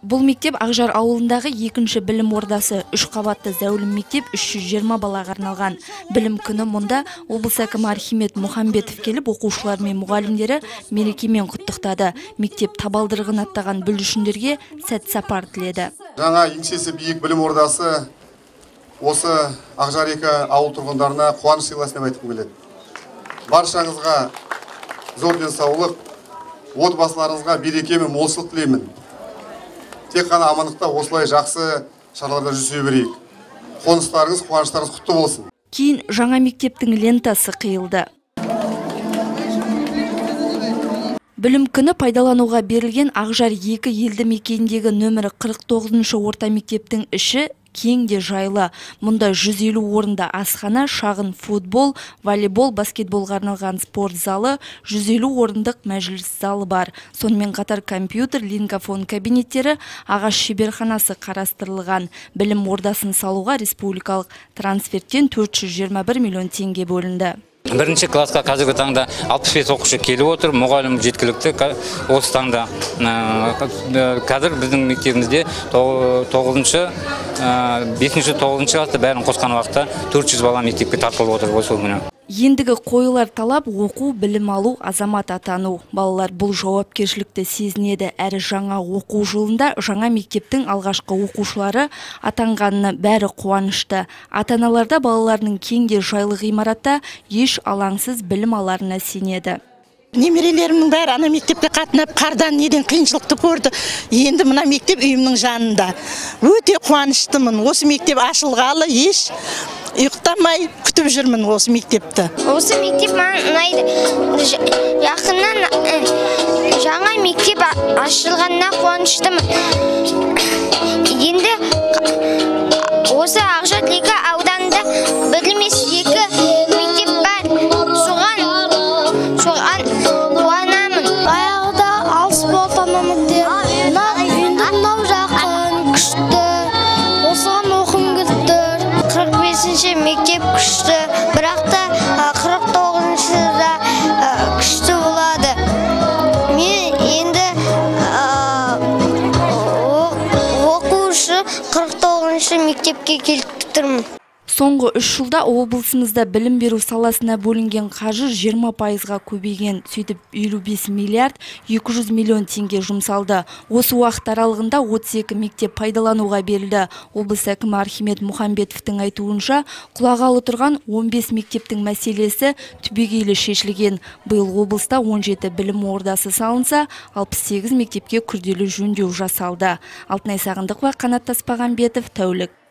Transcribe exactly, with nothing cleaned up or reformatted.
Бұл мектеп Ақжар ауылындағы екінші білім ордасы, үш қабатты зәулім мектеп үш жүз жиырма балаға арналған. Білім күні мұнда облыс әкімі Архимед Мұхамбетов келіп, оқушылар мен мұғалімдері мерекемен құттықтады. Мектеп табалдырығын аттаған бүлдіршіндерге сәт сапар тіледі. Жаңа еңсесі биік білім ордасы осы Ақжар екі ауыл тұрғындарына қуаныш сыйласын деп айтқым келеді. Баршаңызға зор денсаулық, отбасыларыңызға береке мен молшылық тілеймін. Тек қана амандықта осылай жақсы шараларда жүзе берейік. Қоныстарыңыз, қуаныштарыңыз құтты болсын. Кейін жаңа мектептің лентасы қиылды. Білім күні пайдалануға берілген Ақжар екі елді мекеніндегі нөмірі қырық тоғызыншы орта мектептің іші кең де жайлы. Мұнда жүз елу орында асхана, шағын футбол, волейбол, баскетболға арналған спорт залы, жүз елу орындық мәжіліс залы бар. Сонымен қатар компьютер, лингафон кабинеттері, ағаш шеберханасы қарастырылған. Білім ордасын салуға республикалық трансферттен төрт жүз жиырма бір миллион теңге бөлінді. Бірінші классқа қазіргі таңда алпыс бес оқушы келіп отыр, мұғалім жеткілікті. Осы таңда қазір біздің мектебімізде тоғызыншы, бесінші, тоғызыншы класста бәрін қосқан уақытта төрт жүз бала мектепке тартылып отыр осы күні. Ендігі қойылар талап оқу, білім алу, азамат атану. Балалар бұл жауапкершілікті сезінеді. Әрі жаңа оқу жылында жаңа мектептің алғашқы оқушылары атанғанына бәрі қуанышты. Ата-аналарда балаларының кеңде жайлы ғимаратта еш алаңсыз білім аларына сенеді. Немерелерімнің бәрі ана мектепке қатынап, қардан неден қиыншылықты көрді. Енді мына мектеп үйімнің жанында. Өте қуаныштымын. Осы мектеп ашылғалы еш ұйықтамай күтіп жүрмін осы мектепті. Осы мектеп маған ұнайды. Жақыннан жаңа мектеп ашылғанына қуаныштымын. Енді осы Ақжар екі ауданында бір емес екі мектеп бар. Соған соған қуанамын. Баяғыда алыс болғанмын деп, енді мынау жақын күшті. Осыған оқым келді. қырық бесінші мектеп күшті, бірақ та қырық тоғызыншы да күшті болады. Мен енді оқушы қырық тоғызыншы мектепке келіп тұрмын. Соңғы үш жылда облысымызда білім беру саласына бөлінген қаржы жиырма пайызға көбейген. Сөйтіп елу бес миллиард екі жүз миллион теңге жұмсалды. Осы уақыт аралығында отыз екі мектеп пайдалануға берілді. Облыс әкімі Архимед Мұхамбетовтің айтуынша, құлағалы тұрған он бес мектептің мәселесі түбегейлі шешілген. Биыл облыста он жеті білім ордасы салынса, алпыс сегіз мектепке күрделі жөндеу жасалды. Алтынай Сағындықова, Қанат Таспағанбетов, Тәулік.